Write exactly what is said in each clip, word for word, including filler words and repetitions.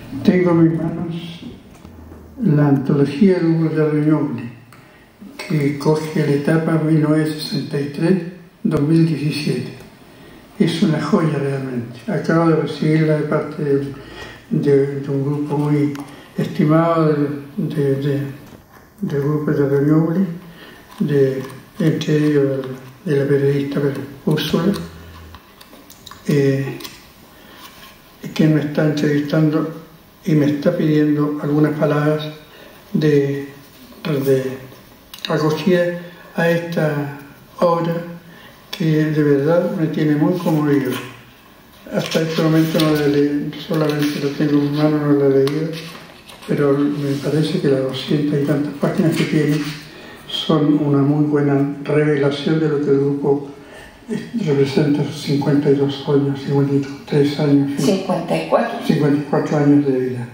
Tengo en mis manos la antología del grupo de Ñuble, que coge la etapa mil novecientos sesenta y tres a dos mil diecisiete. Es una joya realmente. Acabo de recibirla de parte de, de, de un grupo muy estimado del de, de, de grupo de Ñuble, de, entre ellos de, de la periodista Úrsula, eh, que me está entrevistando y me está pidiendo algunas palabras de, de acogida a esta obra que de verdad me tiene muy conmovido. Hasta este momento no la he leído, solamente lo tengo en mano, no la he leído, pero me parece que las doscientas y tantas páginas que tiene son una muy buena revelación de lo que el grupo representa sus cincuenta y dos años, cincuenta y tres años. cincuenta y cuatro. cincuenta y cuatro años de vida.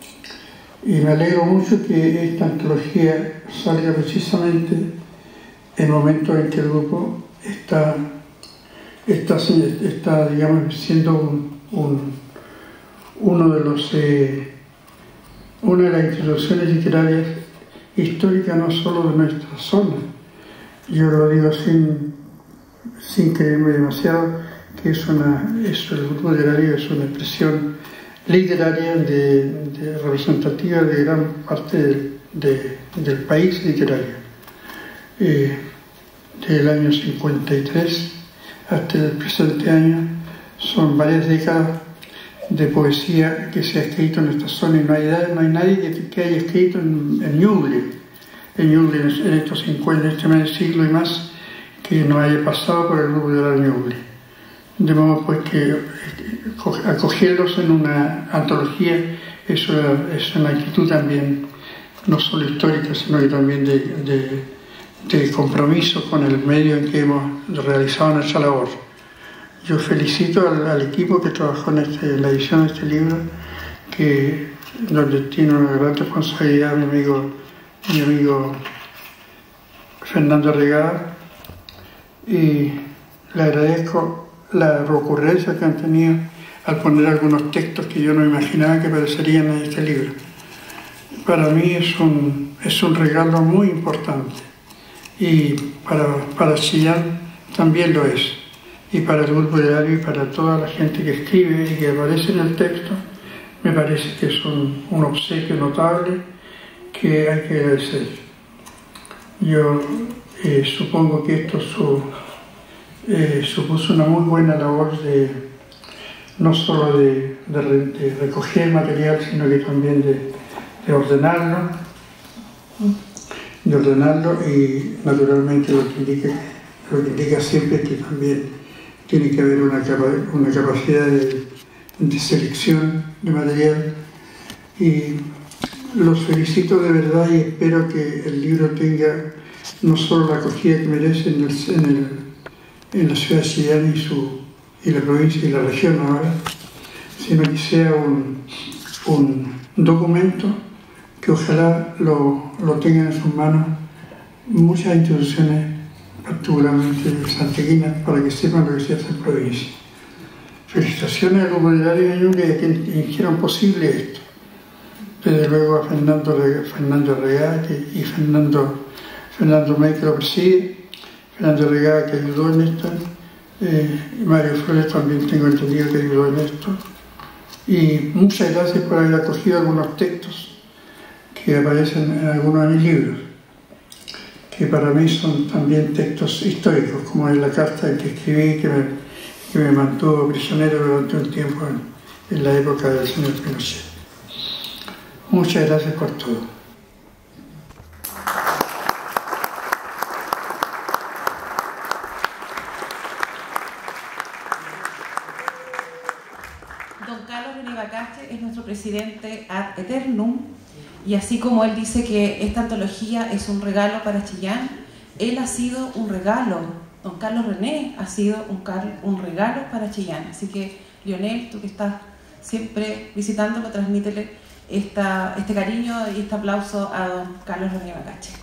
Y me alegro mucho que esta antología salga precisamente en el momento en que el grupo está, está, está digamos, siendo un, un, uno de los, eh, una de las instituciones literarias históricas no solo de nuestra zona. Yo lo digo sin sin creerme demasiado, que es una, es, el grupo literario es una expresión literaria de, de representativa de gran parte de, de, del país literario. Eh, del año cincuenta y tres hasta el presente año son varias décadas de poesía que se ha escrito en esta zona y no hay, no hay nadie que, que haya escrito en, en Ñuble, en Ñuble en estos cincuenta, en este medio siglo y más, que no haya pasado por el grupo de la Ñuble. De modo pues que acogerlos en una antología es una, es una actitud también no solo histórica, sino que también de, de, de compromiso con el medio en que hemos realizado nuestra labor. Yo felicito al, al equipo que trabajó en, este, en la edición de este libro, que, donde tiene una gran responsabilidad mi amigo, mi amigo Fernando Regada, y le agradezco la recurrencia que han tenido al poner algunos textos que yo no imaginaba que aparecerían en este libro. Para mí es un, es un regalo muy importante y para, para Chillán también lo es, y para el grupo literario y para toda la gente que escribe y que aparece en el texto, me parece que es un, un obsequio notable que hay que agradecer. Yo Eh, supongo que esto su, eh, supuso una muy buena labor de no solo de, de, de recoger material, sino que también de, de ordenarlo, de ordenarlo y naturalmente lo que indica, lo que indica siempre es que también tiene que haber una, capa, una capacidad de, de selección de material. Y los felicito de verdad y espero que el libro tenga no solo la acogida que merece en, el, en, el, en la ciudad de Chillán y, su, y la provincia y la región ahora, sino que sea un, un documento que ojalá lo, lo tengan en sus manos muchas instituciones, particularmente santiaguinas, para que sepan lo que se hace en provincia. Felicitaciones al grupo literario de Ñuble a quienes hicieron posible esto. Desde luego a Fernando, Fernando Regada y Fernando Fernando May, que lo preside, Fernando Regada, que ayudó en esto, eh, y Mario Flores también tengo entendido que ayudó en esto. Y muchas gracias por haber acogido algunos textos que aparecen en algunos de mis libros, que para mí son también textos históricos, como es la carta en que escribí, que me, que me mantuvo prisionero durante un tiempo en, en la época del señor Pinochet. Muchas gracias por todo. Don Carlos René Bacache es nuestro presidente ad eternum, y así como él dice que esta antología es un regalo para Chillán, él ha sido un regalo, don Carlos René ha sido un, un regalo para Chillán. Así que, Lionel, tú que estás siempre visitándolo, transmítele esta, este cariño y este aplauso a don Carlos René Bacache.